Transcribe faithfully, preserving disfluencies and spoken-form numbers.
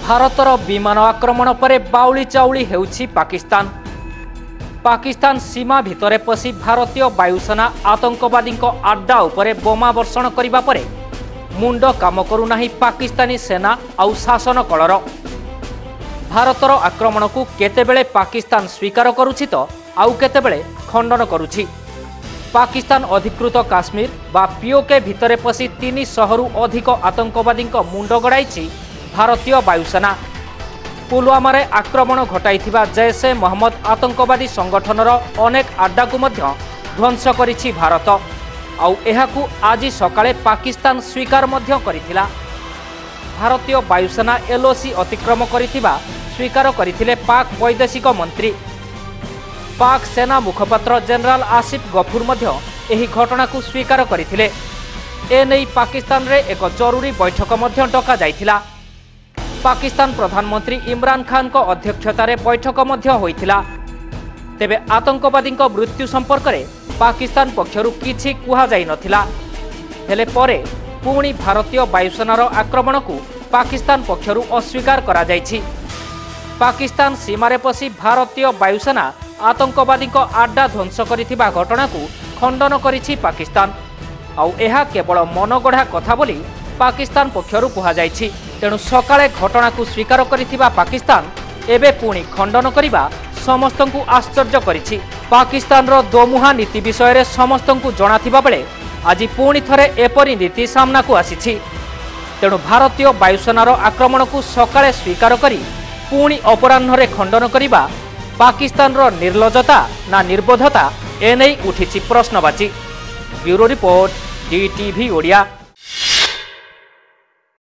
भारतर विमान आक्रमण पर बाउली चाउली हेउछि पाकिस्तान। पाकिस्तान सीमा भितरे पशि भारतीय वायुसेना आतंकवादी आड्डा उपरे बोमा वर्षण करने पर मुंड काम करूना पाकिस्तानी सेना आउ शासन कलर। भारतर आक्रमण को केतेबेले पाकिस्तान स्वीकार करुछि तो आउ केतेबेले खंडन करुछि। पाकिस्तान अधिकृत काश्मीर बा पीओके भितरे पशि तीन शहरु अधिक आतंकवादी मुंड गड़ाई भारतीय वायुसेना। पुलवामारे आक्रमण घटाइथिबा जैश ए मोहम्मद आतंकवादी संगठनर अनेक आड्डा को मध्य ध्वंस करिछि भारत। आउ एहाकु आज सकाळे पाकिस्तान स्वीकार मध्य करिथिला। भारतीय वायुसेना एलओसी अतिक्रम करिथिबा स्वीकार करथिले पाक वैदेशिक मंत्री। पाक सेना मुखपात्र जनरल आसिफ गफूर मध्य एही घटना को स्वीकार करथिले। एनै पाकिस्तान रे एक जरूरी बैठक मध्य डका जाइथिला। पाकिस्तान प्रधानमंत्री इमरान खान को अध्यक्षतार बैठक मध्य होइथिला। तेबे आतंकवादी मृत्यु संपर्क में पाकिस्तान पक्षरु किछि कुहा जाई नथिला। हेले परे पुणी भारतीय वायुसेनार आक्रमण को पाकिस्तान पक्षरु अस्वीकार करा जाइछि। पाकिस्तान सीमारे पशि भारतीय वायुसेना आतंकवादी आड्डा ध्वंस करिथिबा घटना को खंडन करिछि पाकिस्तान। आउ एहा केवल मनगढ़ा कथा बोली पाकिस्तान पक्षरु कुहा जाइछि। तेणु सकाळे घटना को स्वीकार करिथिबा पाकिस्तान एबे पुणी खंडन करिबा समस्तंकु आश्चर्य करिछि। पाकिस्तान रो दोमुहा नीति विषय रे समस्तंकु जणाथिबा बेले आज पुणी थरे एपरि नीति सामना को आसीछि। तेणु भारतीय वायुसेनार आक्रमण को सकाळे स्वीकार करी पुणी अपराह्न खंडन करिबा पाकिस्तान रो निर्लजता ना निर्बोधता एनै उठिछि प्रश्नवाची। Bureau report DTV Odia.